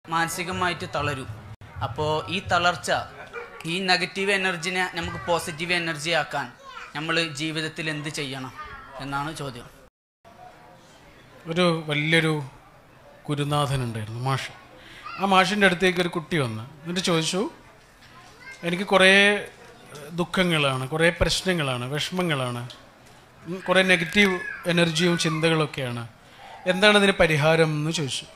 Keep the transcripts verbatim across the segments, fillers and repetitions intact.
മാനസികമായിട്ട് തളരും. അപ്പോൾ ഈ തളർച്ച, ഈ നെഗറ്റീവ് എനർജിനെ നമുക്ക് പോസിറ്റീവ് എനർജി ആക്കാൻ നമ്മൾ ജീവിതത്തിൽ എന്ത് ചെയ്യണം എന്നാണ് ചോദ്യം. ഒരു വലിയൊരു ഗുരുനാഥനുണ്ടായിരുന്നു, മാഷ്. ആ മാഷിൻ്റെ അടുത്തേക്ക് ഒരു കുട്ടി വന്ന് എന്നിട്ട് ചോദിച്ചു, എനിക്ക് കുറേ ദുഃഖങ്ങളാണ്, കുറേ പ്രശ്നങ്ങളാണ്, വിഷമങ്ങളാണ്, കുറേ നെഗറ്റീവ് എനർജിയും ചിന്തകളൊക്കെയാണ്, എന്താണ് ഇതിന് പരിഹാരം എന്ന് ചോദിച്ചു.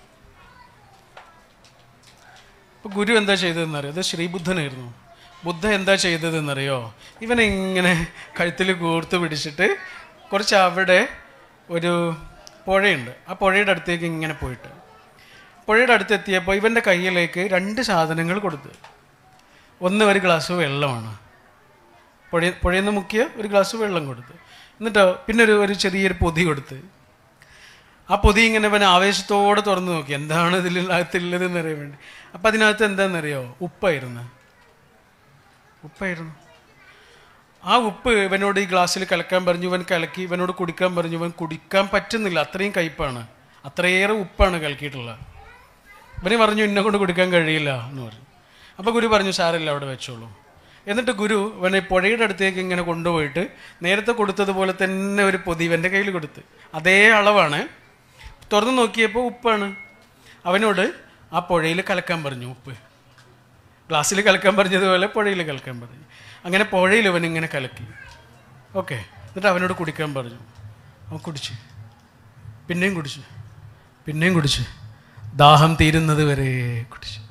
അപ്പോൾ ഗുരു എന്താ ചെയ്തതെന്നറിയോ? അത് ശ്രീബുദ്ധനായിരുന്നു. ബുദ്ധ എന്താ ചെയ്തതെന്നറിയോ? ഇവനെ ഇങ്ങനെ കഴുത്തിൽ കൂർത്ത് പിടിച്ചിട്ട് കുറച്ച് അവിടെ ഒരു പുഴയുണ്ട്, ആ പുഴയുടെ അടുത്തേക്ക് ഇങ്ങനെ പോയിട്ട് പുഴയുടെ അടുത്തെത്തിയപ്പോൾ ഇവൻ്റെ കയ്യിലേക്ക് രണ്ട് സാധനങ്ങൾ കൊടുത്ത്. ഒന്ന് ഒരു ഗ്ലാസ് വെള്ളമാണ്, പുഴ പുഴയിൽ നിന്ന് മുക്കിയ ഒരു ഗ്ലാസ് വെള്ളം കൊടുത്ത്. എന്നിട്ടോ പിന്നെ ഒരു ഒരു ചെറിയൊരു പൊതി കൊടുത്ത്. ആ പൊതി ഇങ്ങനെ ഇവൻ ആവേശത്തോടെ തുറന്നു നോക്കി, എന്താണ് ഇതിനകത്തുള്ളതെന്ന് അറിയാൻ വേണ്ടി. അപ്പം അതിനകത്ത് എന്താണെന്നറിയോ? ഉപ്പായിരുന്നു. ഉപ്പായിരുന്നു. ആ ഉപ്പ് ഇവനോട് ഈ ഗ്ലാസ്സിൽ കലക്കാൻ പറഞ്ഞു. ഇവൻ കലക്കി ഇവനോട് കുടിക്കാൻ പറഞ്ഞു. ഇവൻ കുടിക്കാൻ പറ്റുന്നില്ല, അത്രയും കയ്പ്പാണ്, അത്രയേറെ ഉപ്പാണ് കലക്കിയിട്ടുള്ളത്. ഇവന് പറഞ്ഞു എന്നെ കൊണ്ട് കുടിക്കാൻ കഴിയില്ല എന്ന് പറഞ്ഞു. അപ്പോൾ ഗുരു പറഞ്ഞു സാരമില്ല, അവിടെ വെച്ചോളൂ. എന്നിട്ട് ഗുരു ഇവനെ പുഴയുടെ അടുത്തേക്ക് ഇങ്ങനെ കൊണ്ടുപോയിട്ട് നേരത്തെ കൊടുത്തതുപോലെ തന്നെ ഒരു പൊതി ഇവൻ്റെ കയ്യിൽ കൊടുത്ത്. അതേ അളവാണ്. തുറന്നു നോക്കിയപ്പോൾ ഉപ്പാണ്. അവനോട് ആ പുഴയിൽ കലക്കാൻ പറഞ്ഞു. ഉപ്പ് ഗ്ലാസ്സിൽ കലക്കാൻ പറഞ്ഞതുപോലെ പുഴയിൽ കലക്കാൻ പറഞ്ഞു. അങ്ങനെ പുഴയിൽ അവൻ ഇങ്ങനെ കലക്കി. ഓക്കെ. എന്നിട്ട് അവനോട് കുടിക്കാൻ പറഞ്ഞു. അവൻ കുടിച്ച്, പിന്നെയും കുടിച്ച്, പിന്നെയും കുടിച്ച്, ദാഹം തീരുന്നത് വരെ കുടിച്ച്.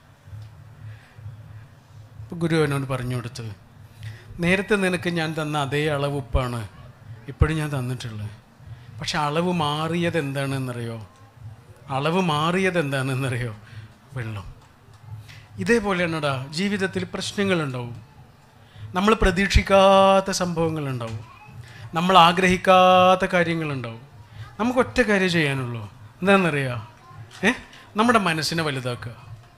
അപ്പോൾ ഗുരു അവനോട് പറഞ്ഞു കൊടുത്തത്, നേരത്തെ നിനക്ക് ഞാൻ തന്ന അതേ അളവ് ഉപ്പാണ് ഇപ്പോഴും ഞാൻ തന്നിട്ടുള്ളത്. പക്ഷെ അളവ് മാറിയത് എന്താണെന്നറിയോ? അളവ് മാറിയത് എന്താണെന്നറിയോ? വെള്ളം. ഇതേപോലെയാണടാ ജീവിതത്തിൽ പ്രശ്നങ്ങളുണ്ടാവും, നമ്മൾ പ്രതീക്ഷിക്കാത്ത സംഭവങ്ങളുണ്ടാവും, നമ്മൾ ആഗ്രഹിക്കാത്ത കാര്യങ്ങളുണ്ടാവും. നമുക്ക് ഒറ്റ കാര്യം ചെയ്യാനുള്ളൂ, എന്താണെന്നറിയാം? ഏ നമ്മുടെ മനസ്സിനെ വലുതാക്കുക.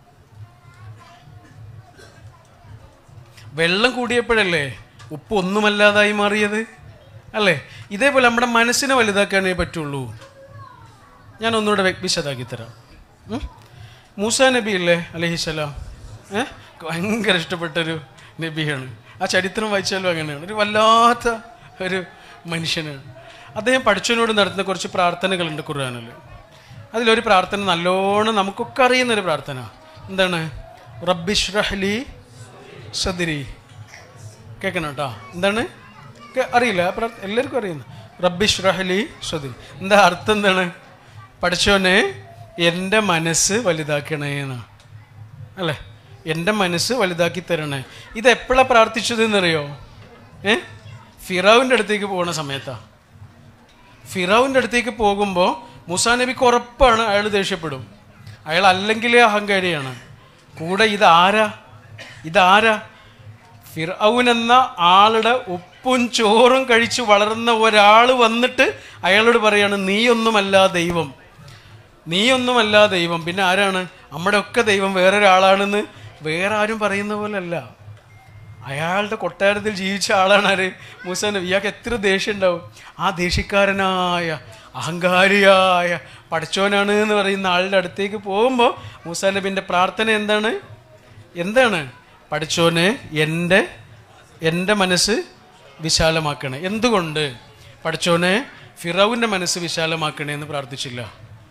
വെള്ളം കൂടിയപ്പോഴല്ലേ ഉപ്പ് ഒന്നുമല്ലാതായി മാറിയത് അല്ലേ? ഇതേപോലെ നമ്മുടെ മനസ്സിനെ വലുതാക്കാനേ പറ്റുള്ളൂ. ഞാൻ ഒന്നുകൂടെ വിശദാക്കി തരാം. മൂസാ നബി അല്ലേ അലൈഹിസ്സലാം, ഏഹ് ഭയങ്കര ഇഷ്ടപ്പെട്ടൊരു നബിയാണ്. ആ ചരിത്രം വായിച്ചാലും അങ്ങനെയാണ്. ഒരു വല്ലാത്ത ഒരു മനുഷ്യനാണ്. അദ്ദേഹം പഠിച്ചവനോട് നടത്തുന്ന കുറച്ച് പ്രാർത്ഥനകളുണ്ട് ഖുർആനിൽ. അതിലൊരു പ്രാർത്ഥന നല്ലോണം നമുക്കൊക്കെ അറിയുന്നൊരു പ്രാർത്ഥന. എന്താണ്? റബ്ബിഷ്റഹ്ലി സദ്രി. കേൾക്കണം കേട്ടോ. എന്താണ്? അറിയില്ല, ആ പ്രാർത്ഥന എല്ലാവർക്കും അറിയുന്നു. റബ്ബിഷ്റഹ്ലി സദ്രി. എന്താ അർത്ഥം? എന്താണ്? പഠിച്ചവനെ എൻ്റെ മനസ്സ് വലുതാക്കണേ എന്നാണ് അല്ലേ? എൻ്റെ മനസ്സ് വലുതാക്കി തരണേ. ഇത് എപ്പോഴാണ് പ്രാർത്ഥിച്ചതെന്നറിയോ? ഏ ഫിറൗൻ്റെ അടുത്തേക്ക് പോകുന്ന സമയത്താണ്. ഫിറൗൻ്റെ അടുത്തേക്ക് പോകുമ്പോൾ മൂസാ നബിക്ക് ഉറപ്പാണ് അയാൾ ദേഷ്യപ്പെടും. അയാൾ അല്ലെങ്കിലേ അഹങ്കാരിയാണ്. കൂടെ ഇതാരാ? ഇതാരാ? ഫിറൗൻ എന്ന ആളുടെ ഉപ്പും ചോറും കഴിച്ച് വളർന്ന ഒരാൾ വന്നിട്ട് അയാളോട് പറയാണ് നീയൊന്നുമല്ല ദൈവം, നീയൊന്നുമല്ല ദൈവം. പിന്നെ ആരാണ്? നമ്മുടെ ഒക്കെ ദൈവം വേറൊരാളാണെന്ന് വേറെ ആരും പറയുന്ന പോലല്ല. അയാളുടെ കൊട്ടാരത്തിൽ ജീവിച്ച ആളാണ് ആര്? മൂസാ നബി. ഇയാൾക്ക് എത്ര ദേഷ്യം ഉണ്ടാവും. ആ ദേഷ്യക്കാരനായ അഹങ്കാരിയായ പഠിച്ചോനാണ് എന്ന് പറയുന്ന ആളുടെ അടുത്തേക്ക് പോകുമ്പോൾ മൂസാ നബിൻ്റെ പ്രാർത്ഥന എന്താണ്? എന്താണ്? പഠിച്ചോനെ എൻ്റെ എൻ്റെ മനസ്സ് വിശാലമാക്കണേ. എന്തുകൊണ്ട്? പഠിച്ചോനെ ഫിറൗൻ്റെ മനസ്സ് വിശാലമാക്കണേ എന്ന് പ്രാർത്ഥിച്ചില്ല.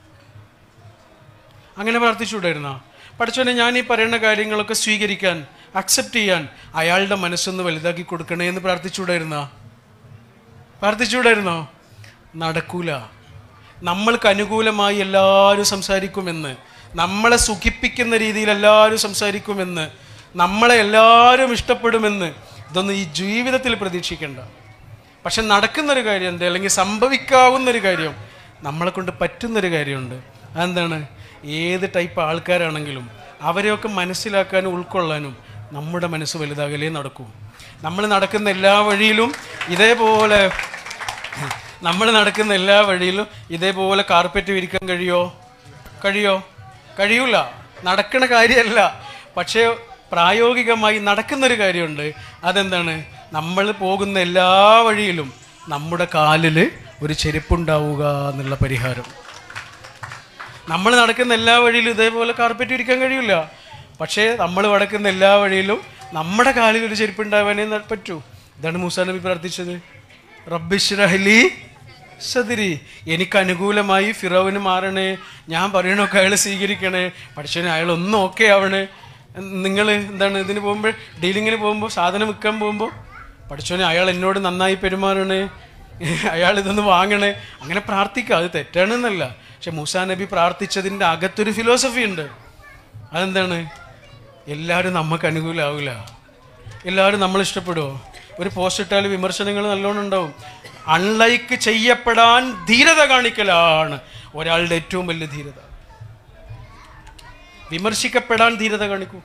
അങ്ങനെ പ്രാർത്ഥിച്ചുകൂടായിരുന്നോ? പഠിച്ചോനെ ഞാൻ ഈ പറയുന്ന കാര്യങ്ങളൊക്കെ സ്വീകരിക്കാൻ, അക്സെപ്റ്റ് ചെയ്യാൻ അയാളുടെ മനസ്സൊന്ന് വലുതാക്കി കൊടുക്കണേ എന്ന് പ്രാർത്ഥിച്ചുകൂടായിരുന്നോ? പ്രാർത്ഥിച്ചുകൂടായിരുന്നോ? നടക്കൂല. നമ്മൾക്ക് അനുകൂലമായി എല്ലാവരും സംസാരിക്കുമെന്ന്, നമ്മളെ സുഖിപ്പിക്കുന്ന രീതിയിൽ എല്ലാവരും സംസാരിക്കുമെന്ന്, നമ്മളെ എല്ലാവരും ഇഷ്ടപ്പെടുമെന്ന് ഇതൊന്നും ഈ ജീവിതത്തിൽ പ്രതീക്ഷിക്കേണ്ട. പക്ഷെ നടക്കുന്നൊരു കാര്യമുണ്ട്, അല്ലെങ്കിൽ സംഭവിക്കാവുന്നൊരു കാര്യം, നമ്മളെ കൊണ്ട് പറ്റുന്നൊരു കാര്യമുണ്ട്. അതെന്താണ്? ഏത് ടൈപ്പ് ആൾക്കാരാണെങ്കിലും അവരെയൊക്കെ മനസ്സിലാക്കാനും ഉൾക്കൊള്ളാനും നമ്മുടെ മനസ്സ് വലുതാകലേ നടക്കൂ. നമ്മൾ നടക്കുന്ന എല്ലാ വഴിയിലും ഇതേപോലെ നമ്മൾ നടക്കുന്ന എല്ലാ വഴിയിലും ഇതേപോലെ കാർപ്പറ്റ് വിരിക്കാൻ കഴിയോ? കഴിയോ? കഴിയൂല. നടക്കണ കാര്യമല്ല. പക്ഷേ പ്രായോഗികമായി നടക്കുന്നൊരു കാര്യമുണ്ട്. അതെന്താണ്? നമ്മൾ പോകുന്ന എല്ലാ വഴിയിലും നമ്മുടെ കാലിൽ ഒരു ചെരുപ്പുണ്ടാവുക എന്നുള്ള പരിഹാരം. നമ്മൾ നടക്കുന്ന എല്ലാ വഴിയിലും ഇതേപോലെ കാർപ്പറ്റ് ഇരിക്കാൻ കഴിയില്ല. പക്ഷേ നമ്മൾ നടക്കുന്ന എല്ലാ വഴിയിലും നമ്മുടെ കാലിൽ ഒരു ചെരുപ്പ് ഉണ്ടാവാനേ പറ്റൂ. ഇതാണ് മൂസാ നബി പ്രാർത്ഥിച്ചത്. റബ്ബിശ്റഹ്ലി സദ്രി, എനിക്ക് അനുകൂലമായി ഫിറൗന് മാറണേ, ഞാൻ പറയണൊക്കെ അയാൾ സ്വീകരിക്കണേ, പഠിച്ചവന് അയാൾ ഒന്നും ഓക്കെ ആവണേ. നിങ്ങൾ എന്താണ് ഇതിന് പോകുമ്പോൾ, ഡീലിങ്ങിന് പോകുമ്പോൾ, സാധനം വിൽക്കാൻ പോകുമ്പോൾ പഠിച്ചവന് അയാൾ എന്നോട് നന്നായി പെരുമാറണേ, അയാൾ ഇതൊന്ന് വാങ്ങണേ, അങ്ങനെ പ്രാർത്ഥിക്കുക. അത് തെറ്റാണെന്നല്ല. പക്ഷെ മൂസാ നബി പ്രാർത്ഥിച്ചതിൻ്റെ അകത്തൊരു ഫിലോസഫി ഉണ്ട്. അതെന്താണ്? എല്ലാവരും നമുക്ക് അനുകൂലമാവില്ല, എല്ലാവരും നമ്മൾ ഇഷ്ടപ്പെടുമോ? ഒരു പോസ്റ്റ് ഇട്ടാൽ വിമർശനങ്ങൾ നല്ലോണം ഉണ്ടാവും. അൺലൈക്ക് ചെയ്യപ്പെടാൻ ധീരത കാണിക്കലാണ് ഒരാളുടെ ഏറ്റവും വലിയ ധീരത. വിമർശിക്കപ്പെടാൻ ധീരത കാണിക്കൂ.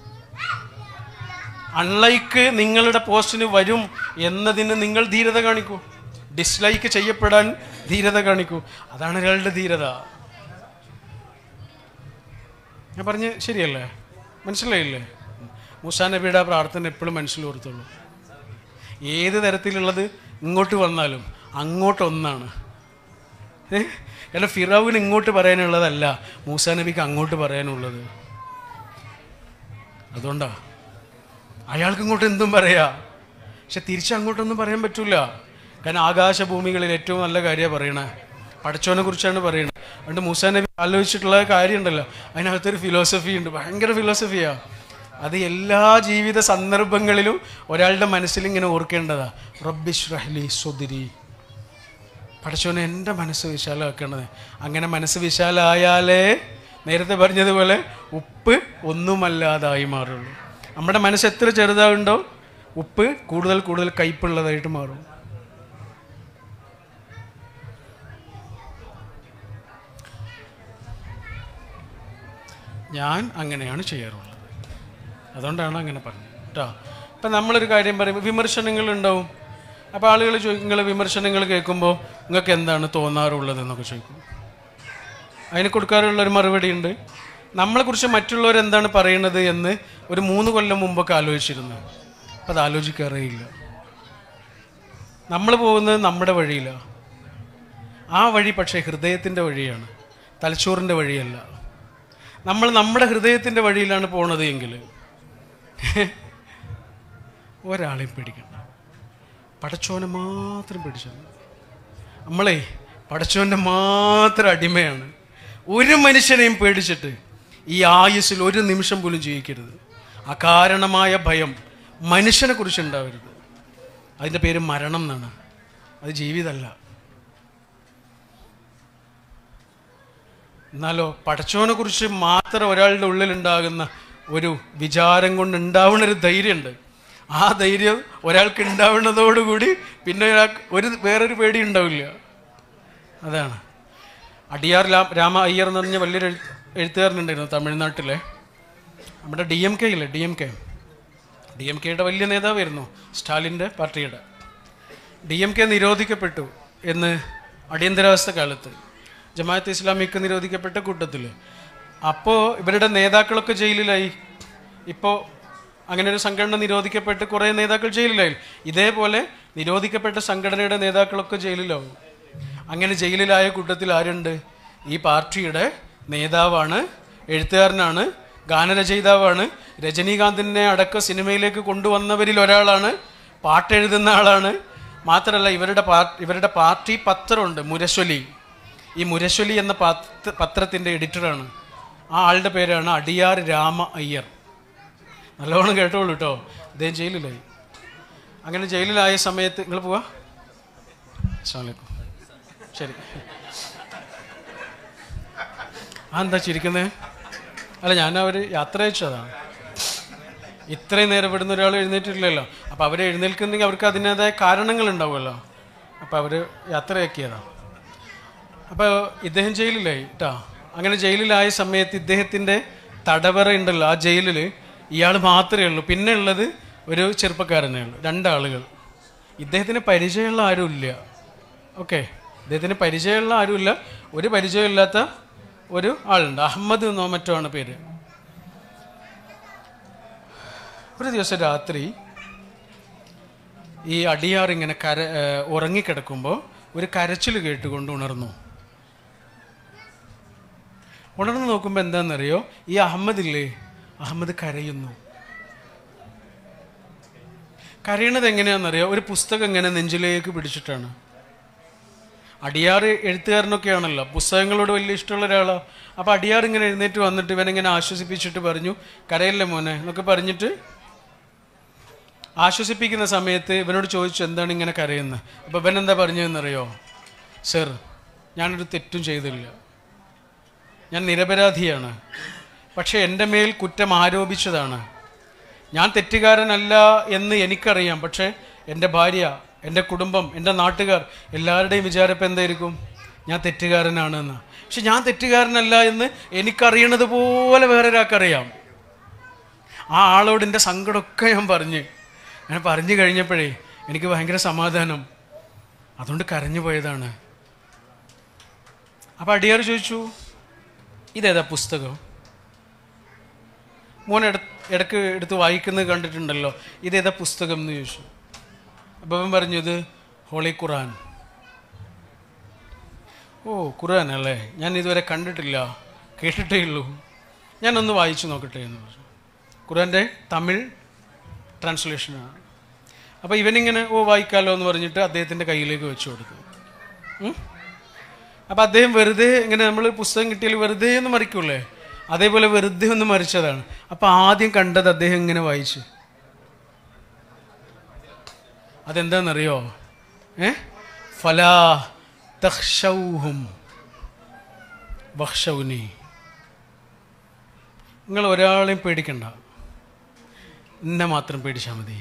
അൺലൈക്ക് നിങ്ങളുടെ പോസ്റ്റിന് വരും എന്നതിന് നിങ്ങൾ ധീരത കാണിക്കൂ. ഡിസ്ലൈക്ക് ചെയ്യപ്പെടാൻ ധീരത കാണിക്കൂ. അതാണ് ഒരാളുടെ ധീരത. ഞാൻ പറഞ്ഞ് ശരിയല്ലേ? മനസ്സിലായില്ലേ? മൂസാ നബിയുടെ പ്രാർത്ഥന എപ്പോഴും മനസ്സിൽ ഓർത്തുള്ളൂ. ഏത് തരത്തിലുള്ളത് ഇങ്ങോട്ട് വന്നാലും അങ്ങോട്ടൊന്നാണ്. ഏ കാരണം ഫിറൗവിന് ഇങ്ങോട്ട് പറയാനുള്ളതല്ല മൂസാ നബിക്ക് അങ്ങോട്ട് പറയാനുള്ളത്. അതുകൊണ്ടാ അയാൾക്ക് ഇങ്ങോട്ട് എന്തും പറയാ, പക്ഷെ തിരിച്ചങ്ങോട്ടൊന്നും പറയാൻ പറ്റൂല. കാരണം ആകാശഭൂമികളിൽ ഏറ്റവും നല്ല കാര്യമാണ് പറയണേ, പടച്ചോനെ കുറിച്ചാണ് പറയണത്. അതുകൊണ്ട് മൂസാ നബി ആലോചിച്ചിട്ടുള്ള കാര്യം ഉണ്ടല്ലോ, അതിനകത്തൊരു ഫിലോസഫി ഉണ്ട്, ഭയങ്കര ഫിലോസഫിയാ. അത് എല്ലാ ജീവിത സന്ദർഭങ്ങളിലും ഒരാളുടെ മനസ്സിൽ ഇങ്ങനെ ഓർക്കേണ്ടതാ. റബ്ബിശ്റഹ്ലി സദ്രി, പടച്ചോനെ എൻ്റെ മനസ്സ് വിശാലമാക്കണത്. അങ്ങനെ മനസ്സ് വിശാലായാലേ നേരത്തെ പറഞ്ഞതുപോലെ ഉപ്പ് ഒന്നുമല്ലാതായി മാറുള്ളൂ. നമ്മുടെ മനസ്സ് എത്ര ചെറുതാവുണ്ടോ ഉപ്പ് കൂടുതൽ കൂടുതൽ കയ്പുള്ളതായിട്ട് മാറും. ഞാൻ അങ്ങനെയാണ് ചെയ്യാറുള്ളത്, അതുകൊണ്ടാണ് അങ്ങനെ പറഞ്ഞത് കേട്ടോ. ഇപ്പം നമ്മളൊരു കാര്യം പറയുമ്പോൾ വിമർശനങ്ങളുണ്ടാവും. അപ്പോൾ ആളുകൾ ചോദിക്കും, നിങ്ങൾ വിമർശനങ്ങൾ കേൾക്കുമ്പോൾ നിങ്ങൾക്ക് എന്താണ് തോന്നാറുള്ളതെന്നൊക്കെ ചോദിക്കും. അതിന് കൊടുക്കാറുള്ളൊരു മറുപടി ഉണ്ട്. നമ്മളെക്കുറിച്ച് മറ്റുള്ളവരെന്താണ് പറയുന്നത് എന്ന് ഒരു മൂന്ന് കൊല്ലം മുമ്പൊക്കെ ആലോചിച്ചിരുന്നു. അപ്പം അത് ആലോചിക്കാറേ ഇല്ല. നമ്മൾ പോകുന്നത് നമ്മുടെ വഴിയിലാണ്. ആ വഴി പക്ഷേ ഹൃദയത്തിൻ്റെ വഴിയാണ്, തലച്ചോറിൻ്റെ വഴിയല്ല. നമ്മൾ നമ്മുടെ ഹൃദയത്തിൻ്റെ വഴിയിലാണ് പോണത് എങ്കിൽ ഒരാളെയും പേടിക്കണ്ട, പടച്ചോനെ മാത്രം പേടിച്ചാൽ മതി. നമ്മളെ പടച്ചോൻ്റെ മാത്രം അടിമയാണ്. ഒരു മനുഷ്യനെയും പേടിച്ചിട്ട് ഈ ആയുസ്സിൽ ഒരു നിമിഷം പോലും ജീവിക്കരുത്. അകാരണമായ ഭയം മനുഷ്യനെ കുറിച്ച് ഉണ്ടാവരുത്. അതിൻ്റെ പേര് മരണം എന്നാണ്, അത് ജീവിതമല്ല. എന്നാലോ പടച്ചോനെ കുറിച്ച് മാത്രം ഒരാളുടെ ഉള്ളിലുണ്ടാകുന്ന ഒരു വിചാരം കൊണ്ട് ഉണ്ടാവുന്നൊരു ധൈര്യമുണ്ട്. ആ ധൈര്യം ഒരാൾക്ക് ഉണ്ടാവുന്നതോടുകൂടി പിന്നെ ഒരാൾക്ക് ഒരു വേറൊരു പേടി ഉണ്ടാവില്ല. അതാണ് അടിയാർ രാമ അയ്യർ എന്ന് പറഞ്ഞ വലിയൊരു എഴുത്തുകാരനുണ്ടായിരുന്നു തമിഴ്നാട്ടിലെ. നമ്മുടെ ഡി എം കെ ഇല്ലേ, D M K D M കെയുടെ വലിയ നേതാവായിരുന്നു, സ്റ്റാലിൻ്റെ പാർട്ടിയുടെ. ഡി എം കെ നിരോധിക്കപ്പെട്ടു എന്ന് അടിയന്തരാവസ്ഥ കാലത്ത്. ജമാഅത്ത് ഇസ്ലാമിക്ക് നിരോധിക്കപ്പെട്ട കൂട്ടത്തിൽ. അപ്പോൾ ഇവരുടെ നേതാക്കളൊക്കെ ജയിലിലായി. ഇപ്പോൾ അങ്ങനെ ഒരു സംഘടന നിരോധിക്കപ്പെട്ട് കുറേ നേതാക്കൾ ജയിലിലായി. ഇതേപോലെ നിരോധിക്കപ്പെട്ട സംഘടനയുടെ നേതാക്കളൊക്കെ ജയിലിലാവും. അങ്ങനെ ജയിലിലായ കൂട്ടത്തിൽ ആരുണ്ട്? ഈ പാർട്ടിയുടെ നേതാവാണ്, എഴുത്തുകാരനാണ്, ഗാനരചയിതാവാണ്, രജനീകാന്തിനെ അടക്കം സിനിമയിലേക്ക് കൊണ്ടുവന്നവരിൽ ഒരാളാണ്, പാട്ടെഴുതുന്ന ആളാണ്. മാത്രമല്ല ഇവരുടെ പാർട്ടി ഇവരുടെ പാർട്ടി പത്രമുണ്ട്, മുരശ്വലി. ഈ മുരശ്വലി എന്ന പത്ര പത്രത്തിൻ്റെ എഡിറ്ററാണ്. ആ ആളുടെ പേരാണ് അടിയാർ രാമ അയ്യർ. നല്ലവണ്ണം കേട്ടോളൂ കേട്ടോ. അദ്ദേഹം ജയിലിലായി. അങ്ങനെ ജയിലിലായ സമയത്ത് നിങ്ങൾ പോവാ. അസ്സലാമു അലൈക്കും. ശരി. ആ എന്താ ചിരിക്കുന്നത്? അല്ല, ഞാൻ അവർ യാത്ര അയച്ചതാണ്. ഇത്രയും നേരം ഇവിടുന്ന് ഒരാൾ എഴുന്നേറ്റിട്ടില്ലല്ലോ. അപ്പോൾ അവർ എഴുന്നേൽക്കുന്നെങ്കിൽ അവർക്ക് അതിൻ്റേതായ കാരണങ്ങളുണ്ടാവുമല്ലോ. അപ്പോൾ അവർ യാത്രയാക്കിയതാണ്. അപ്പോൾ ഇദ്ദേഹം ജയിലിലായി കേട്ടോ. അങ്ങനെ ജയിലിലായ സമയത്ത് ഇദ്ദേഹത്തിൻ്റെ തടവറ ഉണ്ടല്ലോ, ആ ജയിലിൽ ഇയാൾ മാത്രമേ ഉള്ളൂ. പിന്നെ ഉള്ളത് ഒരു ചെറുപ്പക്കാരനേ ഉള്ളൂ, രണ്ടാളുകൾ. ഇദ്ദേഹത്തിന് പരിചയമുള്ള ആരുമില്ല. ഓക്കെ, ഇദ്ദേഹത്തിന് പരിചയമുള്ള ആരുമില്ല. ഒരു പരിചയമില്ലാത്ത ഒരു ആളുണ്ട്, അഹമ്മദ് എന്നോ മറ്റോ ആണ് പേര്. ഒരു ദിവസം രാത്രി ഈ അടിയാർ ഇങ്ങനെ കര ഉറങ്ങിക്കിടക്കുമ്പോൾ ഒരു കരച്ചിൽ കേട്ടുകൊണ്ട് ഉണർന്നു. ഉണർന്ന് നോക്കുമ്പോൾ എന്താണെന്നറിയോ, ഈ അഹമ്മദില്ലേ, അഹമ്മദ് കരയുന്നു. കരയണത് എങ്ങനെയാണെന്നറിയോ, ഒരു പുസ്തകം ഇങ്ങനെ നെഞ്ചിലേക്ക് പിടിച്ചിട്ടാണ്. അടിയാർ എഴുത്തുകാരനൊക്കെയാണല്ലോ, പുസ്തകങ്ങളോട് വലിയ ഇഷ്ടമുള്ള ഒരാളാണ്. അപ്പോൾ അടിയാർ ഇങ്ങനെ എഴുന്നേറ്റ് വന്നിട്ട് ഇവനിങ്ങനെ ആശ്വസിപ്പിച്ചിട്ട് പറഞ്ഞു, കരയല്ലേ മോനെ എന്നൊക്കെ പറഞ്ഞിട്ട് ആശ്വസിപ്പിക്കുന്ന സമയത്ത് ഇവനോട് ചോദിച്ചു, എന്താണ് ഇങ്ങനെ കരയുന്നത്? അപ്പോൾ ഇവൻ എന്താ പറഞ്ഞതെന്നറിയോ, സർ ഞാനൊരു തെറ്റും ചെയ്തില്ല, ഞാൻ നിരപരാധിയാണ്, പക്ഷേ എൻ്റെ മേൽ കുറ്റം ആരോപിച്ചതാണ്. ഞാൻ തെറ്റുകാരനല്ല എന്ന് എനിക്കറിയാം, പക്ഷേ എൻ്റെ ഭാര്യ, എൻ്റെ കുടുംബം, എൻ്റെ നാട്ടുകാർ എല്ലാവരുടെയും വിചാരം എന്തായിരിക്കും, ഞാൻ തെറ്റുകാരനാണെന്ന്. പക്ഷെ ഞാൻ തെറ്റുകാരനല്ല എന്ന് എനിക്കറിയണത് പോലെ വേറൊരാൾക്കറിയാം. ആ ആളോട് എൻ്റെ സങ്കടമൊക്കെ ഞാൻ പറഞ്ഞ് ഞാൻ പറഞ്ഞു കഴിഞ്ഞപ്പോഴേ എനിക്ക് ഭയങ്കര സമാധാനം, അതുകൊണ്ട് കരഞ്ഞു പോയതാണ്. അപ്പോൾ അടിയാർ ചോദിച്ചു, ഇതേതാ പുസ്തകം? മോൻ എടു ഇടയ്ക്ക് എടുത്ത് വായിക്കുന്നത് കണ്ടിട്ടുണ്ടല്ലോ, ഇതേതാ പുസ്തകം എന്ന് ചോദിച്ചു. അപ്പം അവൻ പറഞ്ഞു, ഇത് ഹോളി ഖുറാൻ. ഓ ഖുറാൻ അല്ലേ, ഞാൻ ഇതുവരെ കണ്ടിട്ടില്ല, കേട്ടിട്ടേ ഉള്ളൂ, ഞാനൊന്ന് വായിച്ചു നോക്കട്ടെ എന്ന് പറഞ്ഞു. ഖുറാൻ്റെ തമിഴ് ട്രാൻസ്ലേഷനാണ്. അപ്പോൾ ഇവനിങ്ങനെ ഓ വായിക്കാമല്ലോ എന്ന് പറഞ്ഞിട്ട് അദ്ദേഹത്തിൻ്റെ കയ്യിലേക്ക് വെച്ചു കൊടുത്തു. അപ്പം അദ്ദേഹം വെറുതെ ഇങ്ങനെ നമ്മൾ പുസ്തകം കിട്ടിയാൽ വെറുതെ ഒന്ന് മറിക്കൂലേ, അതേപോലെ വെറുതെ ഒന്ന് മറിച്ചതാണ്. അപ്പം ആദ്യം കണ്ടത് അദ്ദേഹം ഇങ്ങനെ വായിച്ചു. അതെന്താണെന്നറിയോ, ഏ ഫലാ തഖ്ശൗഹും വഖ്ശൗനി, നിങ്ങൾ ഒരാളെയും പേടിക്കണ്ട, എന്നെ മാത്രം പേടിച്ചാൽ മതി.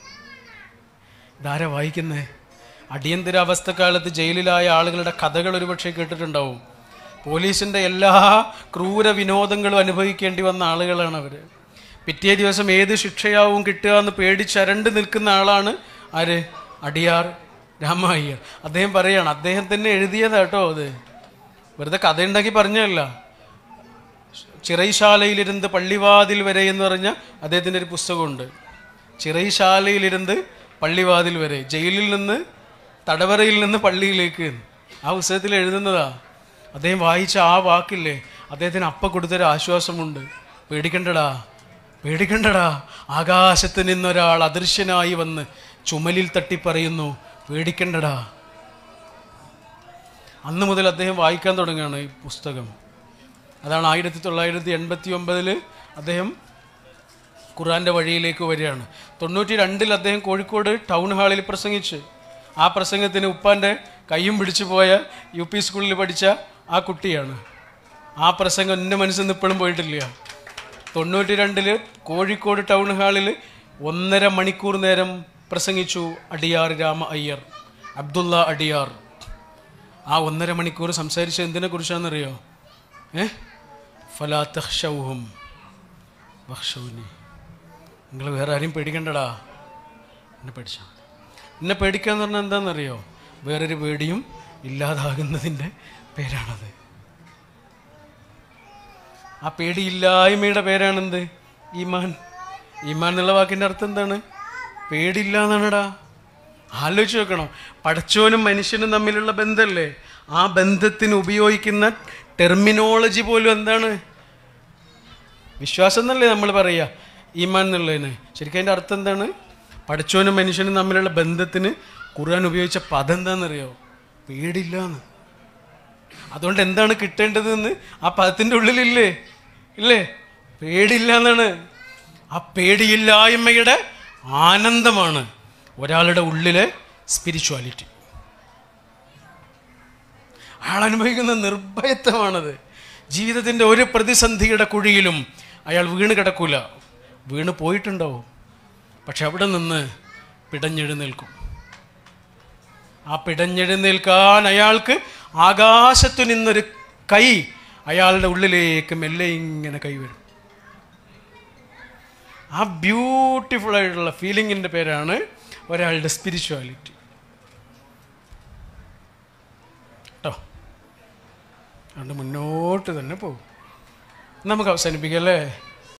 ഇതാരാ വായിക്കുന്നേ? അടിയന്തരാവസ്ഥക്കാലത്ത് ജയിലിലായ ആളുകളുടെ കഥകൾ ഒരുപക്ഷെ കേട്ടിട്ടുണ്ടാവും. പോലീസിൻ്റെ എല്ലാ ക്രൂര വിനോദങ്ങളും അനുഭവിക്കേണ്ടി വന്ന ആളുകളാണ് അവർ. പിറ്റേ ദിവസം ഏത് ശിക്ഷയാവും കിട്ടുക എന്ന് പേടിച്ചരണ്ട് നിൽക്കുന്ന ആളാണ് ആര്? അടിയാർ രാമയ്യർ. അദ്ദേഹം പറയുകയാണ്, അദ്ദേഹം തന്നെ എഴുതിയതാട്ടോ അത്, വെറുതെ കഥയുണ്ടാക്കി പറഞ്ഞതല്ല. ചിറൈശാലയിലിരുന്ന് പള്ളിവാതിൽ വരെ എന്ന് പറഞ്ഞ അദ്ദേഹത്തിൻ്റെ ഒരു പുസ്തകമുണ്ട്. ചിറൈശാലയിലിരുന്ന് പള്ളിവാതിൽ വരെ, ജയിലിൽ നിന്ന് തടവറയിൽ നിന്ന് പള്ളിയിലേക്ക്, ആ പുസ്തകത്തിൽ എഴുതുന്നതാ. അദ്ദേഹം വായിച്ച ആ വാക്കില്ലേ, അദ്ദേഹത്തിന് അപ്പം കൊടുത്തൊരു ആശ്വാസമുണ്ട്. പേടിക്കണ്ടടാ, പേടിക്കണ്ടടാ, ആകാശത്ത് നിന്നൊരാൾ അദൃശ്യനായി വന്ന് ചുമലിൽ തട്ടിപ്പറയുന്നു, പേടിക്കണ്ടടാ. അന്ന് മുതൽ അദ്ദേഹം വായിക്കാൻ തുടങ്ങുകയാണ് ഈ പുസ്തകം. അതാണ് ആയിരത്തി തൊള്ളായിരത്തി എൺപത്തി ഒമ്പതിൽ അദ്ദേഹം ഖുറാൻ്റെ വഴിയിലേക്ക് വരികയാണ്. തൊണ്ണൂറ്റി രണ്ടിൽ അദ്ദേഹം കോഴിക്കോട് ടൗൺ ഹാളിൽ പ്രസംഗിച്ച്, ആ പ്രസംഗത്തിന് ഉപ്പാൻ്റെ കയ്യും പിടിച്ചു പോയ യു പി സ്കൂളിൽ പഠിച്ച ആ കുട്ടിയാണ്. ആ പ്രസംഗം എൻ്റെ മനസ്സിൽ നിന്ന് ഇപ്പോഴും പോയിട്ടില്ല. തൊണ്ണൂറ്റി രണ്ടിൽ കോഴിക്കോട് ടൗൺ ഹാളിൽ ഒന്നര മണിക്കൂർ നേരം പ്രസംഗിച്ചു അടിയാർ രാമ അയ്യർ, അബ്ദുള്ള അടിയാർ. ആ ഒന്നര മണിക്കൂർ സംസാരിച്ച എന്തിനെ കുറിച്ചാണെന്നറിയോ? ഏ ഫലാ തഖ്ശൗഹും വഖ്ശൗനി, നിങ്ങൾ വേറെ ആരെയും പേടിക്കണ്ടടാ, എന്നെ പേടിച്ചാൽ മതി. എന്നെ പേടിക്കുക എന്ന് പറഞ്ഞാൽ എന്താണെന്നറിയോ? വേറൊരു പേടിയും ഇല്ലാതാകുന്നതിൻ്റെ പേരാണത്. ആ പേടിയില്ലായ്മയുടെ പേരാണെന്ത്? ഈമാൻ. ഈമാൻ എന്നുള്ള വാക്കിൻ്റെ അർത്ഥം എന്താണ്? പേടിയില്ല എന്നാണടാ. ആലോചിച്ച് നോക്കണം, പടച്ചോനും മനുഷ്യനും തമ്മിലുള്ള ബന്ധമല്ലേ, ആ ബന്ധത്തിന് ഉപയോഗിക്കുന്ന ടെർമിനോളജി പോലും എന്താണ്? വിശ്വാസം എന്നല്ലേ നമ്മൾ പറയുക, ഈമാൻ എന്നുള്ളതിന്. ശരിക്കും അതിൻ്റെ അർത്ഥം എന്താണ്? പടച്ചോനും മനുഷ്യനും തമ്മിലുള്ള ബന്ധത്തിന് ഖുർആൻ ഉപയോഗിച്ച പദം എന്താണെന്നറിയോ? പേടില്ല എന്ന്. അതുകൊണ്ട് എന്താണ് കിട്ടേണ്ടതെന്ന് ആ പദത്തിൻ്റെ ഉള്ളിലില്ലേ? ഇല്ലേ? പേടില്ല എന്നാണ്. ആ പേടിയില്ലായ്മയുടെ ആനന്ദമാണ് ഒരാളുടെ ഉള്ളിലെ സ്പിരിച്വാലിറ്റി. അയാൾ അനുഭവിക്കുന്ന നിർഭയത്വമാണത്. ജീവിതത്തിൻ്റെ ഒരു പ്രതിസന്ധിയുടെ കുഴിയിലും അയാൾ വീണ് കിടക്കൂല. വീണ് പോയിട്ടുണ്ടാവും, പക്ഷെ അവിടെ നിന്ന് പിടഞ്ഞെഴുന്നേൽക്കും. ആ പിടഞ്ഞെഴുന്നേൽക്കാൻ അയാൾക്ക് ആകാശത്തു നിന്നൊരു കൈ അയാളുടെ ഉള്ളിലേക്ക് മെല്ലെ ഇങ്ങനെ കൈവരും. ആ ബ്യൂട്ടിഫുൾ ആയിട്ടുള്ള ഫീലിങ്ങിൻ്റെ പേരാണ് ഒരാളുടെ സ്പിരിച്വാലിറ്റി കേട്ടോ. അതുകൊണ്ട് മുന്നോട്ട് തന്നെ പോകും. നമുക്ക് അവസാനിപ്പിക്കാം അല്ലേ?